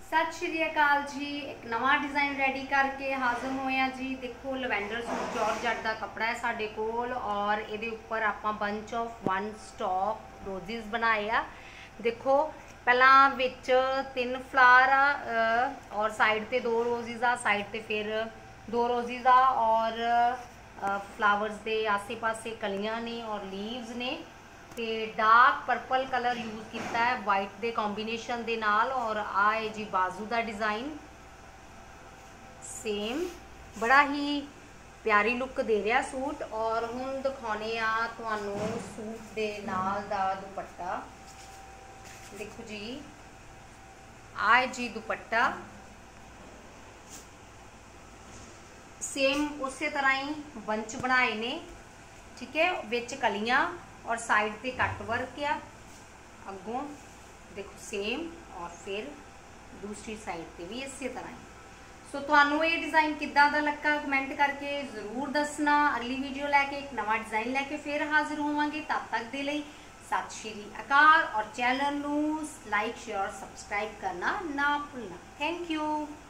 सत श्री अकाल जी। एक नवा डिज़ाइन रेडी करके हाजिर होए हैं जी। देखो लवैंडर सूट जॉर्जेट का कपड़ा है साडे कोल और ये उपर आपां bunch of one stock roses बनाए आ। देखो पहला विच 3 फ्लावर आ और साइड ते 2 रोजिज आ, साइड ते फिर 2 रोजिज आ और फ्लावर्स के आसे पासे कलियां ने और लीव्स ने। ते डार्क पर्पल कलर यूज किया है वाइट के कॉम्बीनेशन दे नाल और आ है जी बाजू का डिज़ाइन सेम बड़ा ही प्यारी लुक दे रहा सूट। और हुण दिखाने आ तुहानू सूट दे नाल दा दुपट्टा। देखो जी आ है जी दुपट्टा सेम उस तरह ही बंच बनाए ने, ठीक है, विच कलियां और साइड पे कट वर्क आ अगों देखो सेम और फिर दूसरी साइड पे भी इस तरह ही। सो तुहानू ये डिज़ाइन किद्दां दा लगा कमेंट करके जरूर दसना। अगली वीडियो लैके एक नवा डिज़ाइन लैके फिर हाजिर होवांगे। तब तक दे लई सत श्री अकाल और चैनल नू लाइक शेयर सब्सक्राइब करना ना भुलना। Thank you.